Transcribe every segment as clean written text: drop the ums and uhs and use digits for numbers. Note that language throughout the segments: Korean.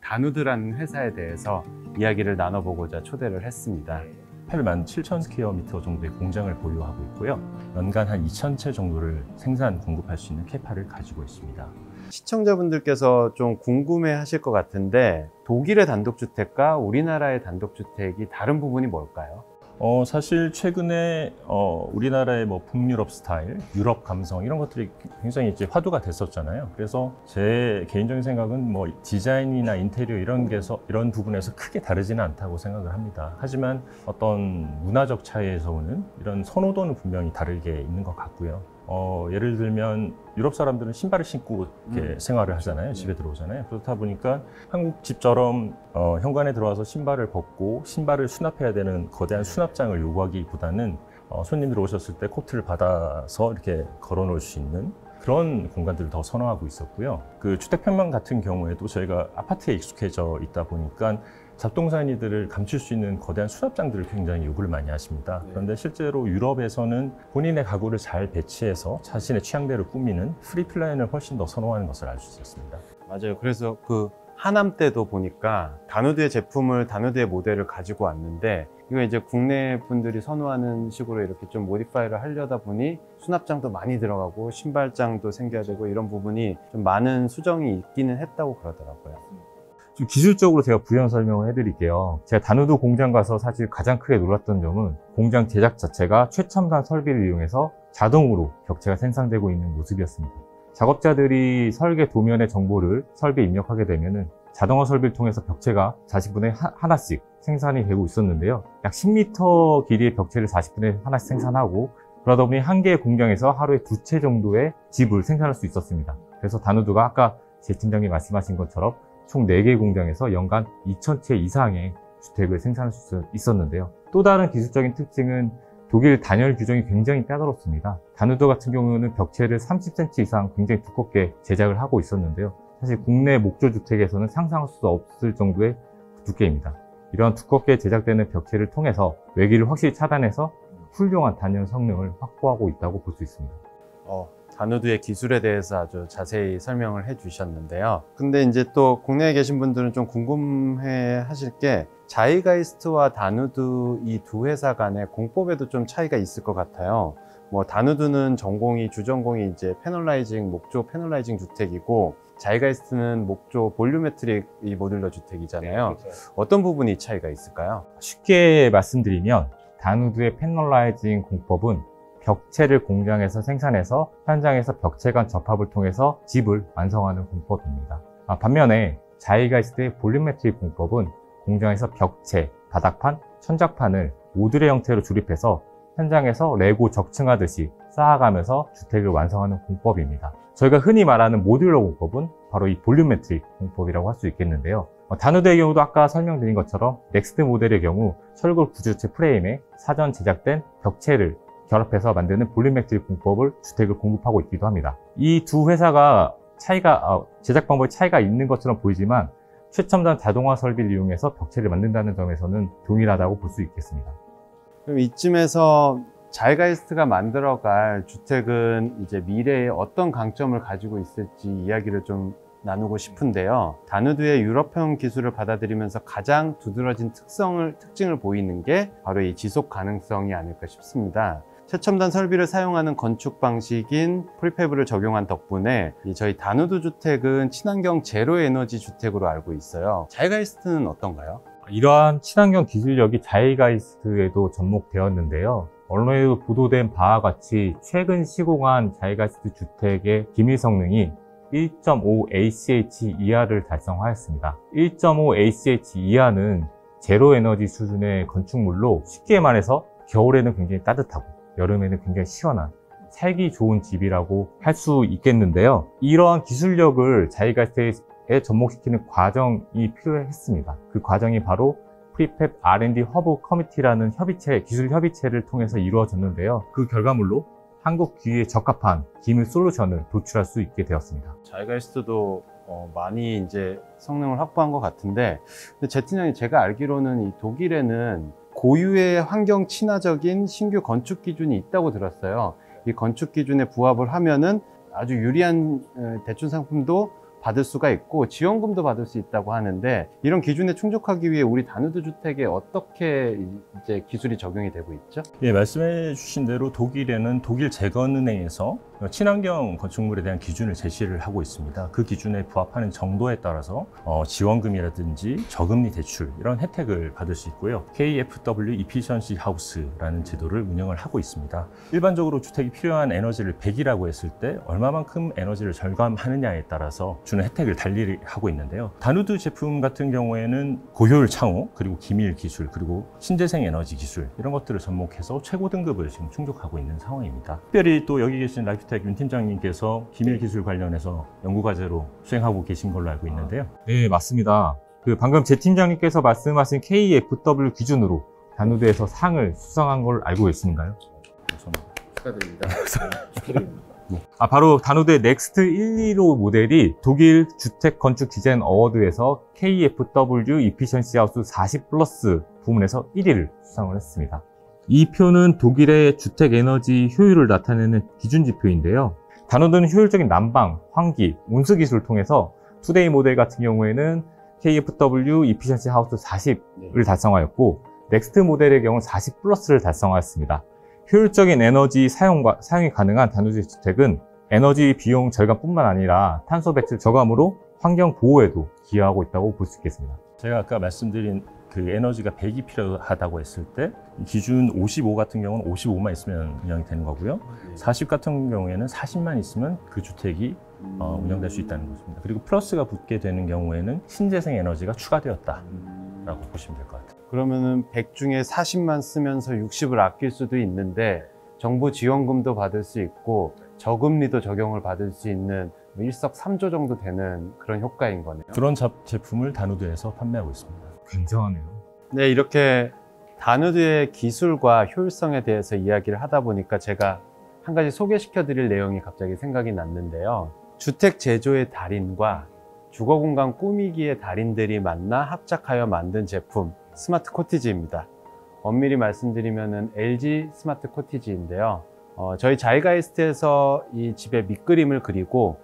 다누드라는 회사에 대해서 이야기를 나눠보고자 초대를 했습니다. 87,000스퀘어미터 정도의 공장을 보유하고 있고요. 연간 한 2,000채 정도를 생산, 공급할 수 있는 캐파를 가지고 있습니다. 시청자분들께서 좀 궁금해 하실 것 같은데 독일의 단독주택과 우리나라의 단독주택이 다른 부분이 뭘까요? 사실 최근에 우리나라의 뭐 북유럽 스타일, 유럽 감성 이런 것들이 굉장히 이제 화두가 됐었잖아요. 그래서 제 개인적인 생각은 뭐 디자인이나 인테리어 이런 부분에서 크게 다르지는 않다고 생각을 합니다. 하지만 어떤 문화적 차이에서 오는 이런 선호도는 분명히 다르게 있는 것 같고요. 예를 들면 유럽 사람들은 신발을 신고 이렇게 생활을 하잖아요. 집에 들어오잖아요. 그렇다 보니까 한국 집처럼 현관에 들어와서 신발을 벗고 신발을 수납해야 되는 거대한 수납장을 요구하기보다는 손님들 오셨을 때 코트를 받아서 이렇게 걸어 놓을 수 있는 그런 공간들을 더 선호하고 있었고요. 그 주택평면 같은 경우에도 저희가 아파트에 익숙해져 있다 보니까 잡동사니들을 감출 수 있는 거대한 수납장들을 굉장히 요구를 많이 하십니다. 그런데 실제로 유럽에서는 본인의 가구를 잘 배치해서 자신의 취향대로 꾸미는 프리 플랜을 훨씬 더 선호하는 것을 알 수 있었습니다. 맞아요. 그래서 그 하남 때도 보니까 다누드의 제품을, 다누드의 모델을 가지고 왔는데 이거 이제 국내 분들이 선호하는 식으로 이렇게 좀 모디파이를 하려다 보니 수납장도 많이 들어가고 신발장도 생겨야 되고 이런 부분이 좀 많은 수정이 있기는 했다고 그러더라고요. 좀 기술적으로 제가 부연 설명을 해드릴게요. 제가 다누드 공장 가서 사실 가장 크게 놀랐던 점은 공장 제작 자체가 최첨단 설비를 이용해서 자동으로 벽체가 생산되고 있는 모습이었습니다. 작업자들이 설계 도면의 정보를 설비에 입력하게 되면은 자동화 설비를 통해서 벽체가 40분에 하나씩 생산이 되고 있었는데요. 약 10m 길이의 벽체를 40분에 하나씩 생산하고 그러다 보니 한 개의 공장에서 하루에 2채 정도의 집을 생산할 수 있었습니다. 그래서 다누드가 아까 제 팀장님 말씀하신 것처럼 총 4개 공장에서 연간 2,000채 이상의 주택을 생산할 수 있었는데요. 또 다른 기술적인 특징은 독일 단열 규정이 굉장히 까다롭습니다. 다누드 같은 경우는 벽체를 30cm 이상 굉장히 두껍게 제작을 하고 있었는데요. 사실 국내 목조주택에서는 상상할 수 없을 정도의 두께입니다. 이런 두껍게 제작되는 벽체를 통해서 외기를 확실히 차단해서 훌륭한 단열 성능을 확보하고 있다고 볼 수 있습니다. 다누드의 기술에 대해서 아주 자세히 설명을 해 주셨는데요. 근데 이제 또 국내에 계신 분들은 좀 궁금해 하실 게 자이가이스트와 다누드 이 두 회사 간의 공법에도 좀 차이가 있을 것 같아요. 뭐 다누드는 주전공이 이제 패널라이징, 목조 패널라이징 주택이고 자이가이스트는 목조 볼류메트릭 이 모듈러 주택이잖아요. 네, 그렇죠. 어떤 부분이 차이가 있을까요? 쉽게 말씀드리면 다누드의 패널라이징 공법은 벽체를 공장에서 생산해서 현장에서 벽체 간 접합을 통해서 집을 완성하는 공법입니다. 반면에 자이가이스트의 볼륨메트릭 공법은 공장에서 벽체, 바닥판, 천장판을 모듈의 형태로 조립해서 현장에서 레고 적층하듯이 쌓아가면서 주택을 완성하는 공법입니다. 저희가 흔히 말하는 모듈러 공법은 바로 이 볼륨메트릭 공법이라고 할 수 있겠는데요. 다누드의 경우도 아까 설명드린 것처럼 넥스트 모델의 경우 철골 구조체 프레임에 사전 제작된 벽체를 결합해서 만드는 볼륨메트릭 공법을 주택을 공급하고 있기도 합니다. 이 두 회사가 제작 방법에 차이가 있는 것처럼 보이지만 최첨단 자동화 설비를 이용해서 벽체를 만든다는 점에서는 동일하다고 볼 수 있겠습니다. 그럼 이쯤에서 자이가이스트가 만들어갈 주택은 이제 미래에 어떤 강점을 가지고 있을지 이야기를 좀 나누고 싶은데요. 다누드의 유럽형 기술을 받아들이면서 가장 두드러진 특징을 보이는 게 바로 이 지속 가능성이 아닐까 싶습니다. 최첨단 설비를 사용하는 건축 방식인 프리패브를 적용한 덕분에 저희 다누드 주택은 친환경 제로 에너지 주택으로 알고 있어요. 자이가이스트는 어떤가요? 이러한 친환경 기술력이 자이가이스트에도 접목되었는데요. 언론에도 보도된 바와 같이 최근 시공한 자이가이스트 주택의 기밀 성능이 1.5 ACH 이하를 달성하였습니다. 1.5 ACH 이하는 제로 에너지 수준의 건축물로 쉽게 말해서 겨울에는 굉장히 따뜻하고 여름에는 굉장히 시원한 살기 좋은 집이라고 할 수 있겠는데요. 이러한 기술력을 자이가이스트에 접목시키는 과정이 필요했습니다. 그 과정이 바로 프리팹 R&D 허브 커미티라는 기술 협의체를 통해서 이루어졌는데요. 그 결과물로 한국 기후에 적합한 기밀 솔루션을 도출할 수 있게 되었습니다. 자이가이스트도 많이 이제 성능을 확보한 것 같은데, 근데 제 팀장님, 제가 알기로는 이 독일에는 고유의 환경 친화적인 신규 건축 기준이 있다고 들었어요. 이 건축 기준에 부합을 하면은 아주 유리한 대출 상품도 받을 수가 있고 지원금도 받을 수 있다고 하는데, 이런 기준에 충족하기 위해 우리 다누드 주택에 어떻게 이제 기술이 적용이 되고 있죠? 예, 말씀해 주신 대로 독일에는 독일 재건은행에서 친환경 건축물에 대한 기준을 제시를 하고 있습니다. 그 기준에 부합하는 정도에 따라서 지원금이라든지 저금리 대출 이런 혜택을 받을 수 있고요. KFW Efficiency House라는 제도를 운영을 하고 있습니다. 일반적으로 주택이 필요한 에너지를 100이라고 했을 때 얼마만큼 에너지를 절감하느냐에 따라서 주는 혜택을 달리 하고 있는데요. 다누드 제품 같은 경우에는 고효율 창호, 그리고 기밀 기술, 그리고 신재생 에너지 기술 이런 것들을 접목해서 최고 등급을 지금 충족하고 있는 상황입니다. 특별히 또 여기 계신 라이프텍 윤 팀장님께서 기밀 기술 관련해서 연구과제로 수행하고 계신 걸로 알고 있는데요. 네, 맞습니다. 방금 제 팀장님께서 말씀하신 KFW 기준으로 다누드에서 상을 수상한 걸 알고 계신가요? 축하드립니다. 바로 다누드의 넥스트 115 모델이 독일 주택 건축 디자인 어워드에서 KFW Efficiency House 40 플러스 부문에서 1위를 수상을 했습니다. 이 표는 독일의 주택 에너지 효율을 나타내는 기준 지표인데요. 다누드는 효율적인 난방, 환기, 온수 기술을 통해서 투데이 모델 같은 경우에는 KFW Efficiency House 40을 달성하였고, 넥스트 모델의 경우 40 플러스를 달성하였습니다. 효율적인 에너지 사용이 가능한 다누드 주택은 에너지 비용 절감뿐만 아니라 탄소 배출 저감으로 환경 보호에도 기여하고 있다고 볼 수 있겠습니다. 제가 아까 말씀드린 그 에너지가 100이 필요하다고 했을 때 기준 55 같은 경우는 55만 있으면 운영이 되는 거고요. 40 같은 경우에는 40만 있으면 그 주택이 운영될 수 있다는 것입니다. 그리고 플러스가 붙게 되는 경우에는 신재생 에너지가 추가되었다라고 보시면 될 것 같아요. 그러면은 100 중에 40만 쓰면서 60을 아낄 수도 있는데, 정부 지원금도 받을 수 있고 저금리도 적용을 받을 수 있는 일석삼조 정도 되는 그런 효과인 거네요. 그런 제품을 다누드에서 판매하고 있습니다. 굉장하네요. 네, 이렇게 다누드의 기술과 효율성에 대해서 이야기를 하다 보니까 제가 한 가지 소개시켜 드릴 내용이 갑자기 생각이 났는데요. 주택 제조의 달인과 주거공간 꾸미기의 달인들이 만나 합작하여 만든 제품, 스마트 코티지입니다. 엄밀히 말씀드리면 LG 스마트 코티지인데요. 저희 자이가이스트에서 이 집의 밑그림을 그리고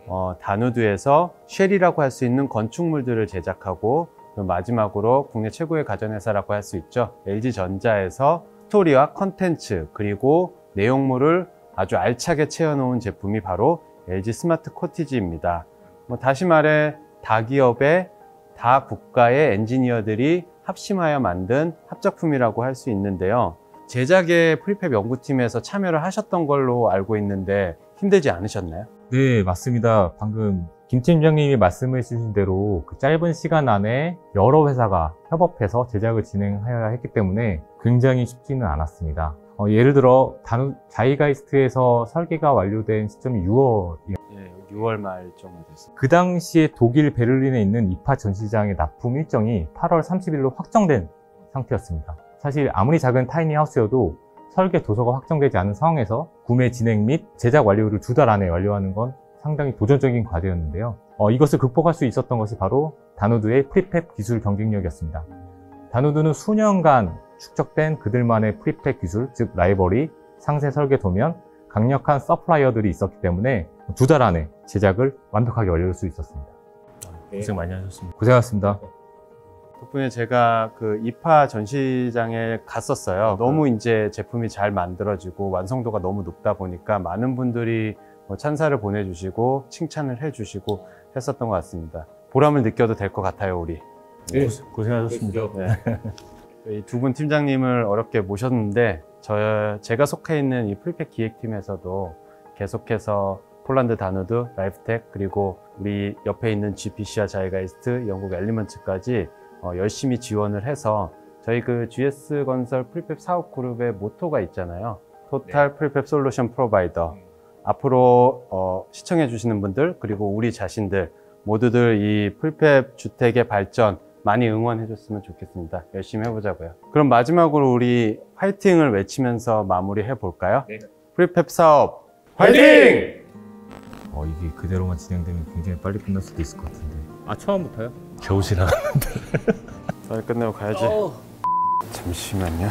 다누드에서 쉘이라고 할 수 있는 건축물들을 제작하고, 마지막으로 국내 최고의 가전회사라고 할 수 있죠. LG전자에서 스토리와 컨텐츠 그리고 내용물을 아주 알차게 채워놓은 제품이 바로 LG 스마트 코티지입니다. 다시 말해 다기업의 다 국가의 엔지니어들이 합심하여 만든 합작품이라고 할 수 있는데요. 제작에 프리팹 연구팀에서 참여를 하셨던 걸로 알고 있는데 힘들지 않으셨나요? 네, 맞습니다. 방금 김 팀장님이 말씀해 주신 대로 그 짧은 시간 안에 여러 회사가 협업해서 제작을 진행하여야 했기 때문에 굉장히 쉽지는 않았습니다. 예를 들어 자이가이스트에서 설계가 완료된 시점이 6월이었습니다. 예, 6월 말 정도 됐어요. 그 당시에 독일 베를린에 있는 이파 전시장의 납품 일정이 8월 30일로 확정된 상태였습니다. 사실 아무리 작은 타이니 하우스여도 설계 도서가 확정되지 않은 상황에서 구매 진행 및 제작 완료를 2달 안에 완료하는 건 상당히 도전적인 과제였는데요. 이것을 극복할 수 있었던 것이 바로 다누드의 프리팹 기술 경쟁력이었습니다. 다누드는 수년간 축적된 그들만의 프리팹 기술, 즉 라이벌이, 상세 설계 도면, 강력한 서플라이어들이 있었기 때문에 2달 안에 제작을 완벽하게 완료할 수 있었습니다. 고생 많이 하셨습니다. 고생하셨습니다. 덕분에 제가 그 이파 전시장에 갔었어요. 너무 이제 제품이 잘 만들어지고 완성도가 너무 높다 보니까 많은 분들이 찬사를 보내주시고 칭찬을 해주시고 했었던 것 같습니다. 보람을 느껴도 될 것 같아요, 우리. 네, 고생하셨습니다. 이 두 분 팀장님을 어렵게 모셨는데 제가 속해 있는 이 프리팹 기획팀에서도 계속해서 폴란드 다누드, 라이프텍, 그리고 우리 옆에 있는 GPC와 자이가이스트, 영국 엘리먼츠까지 열심히 지원을 해서 저희 그 GS건설 프리팹 사업그룹의 모토가 있잖아요. 토탈 프리팹 솔루션 프로바이더. 앞으로 시청해 주시는 분들, 그리고 우리 자신들 모두들 이 프리팹 주택의 발전 많이 응원해 줬으면 좋겠습니다. 열심히 해보자고요. 그럼 마지막으로 우리 화이팅을 외치면서 마무리해 볼까요? 네. 프리팹 사업 화이팅! 이게 그대로만 진행되면 굉장히 빨리 끝날 수도 있을 것 같은데. 처음부터요? 겨우 지나갔는데. 빨리 끝내고 가야지. 잠시만요.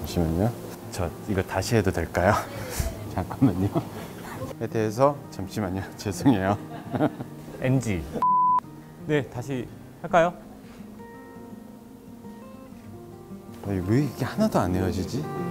저 이거 다시 해도 될까요? 잠깐만요. 에 대해서 잠시만요. 죄송해요. NG. 네, 다시 할까요? 왜 이게 하나도 안 헤어지지?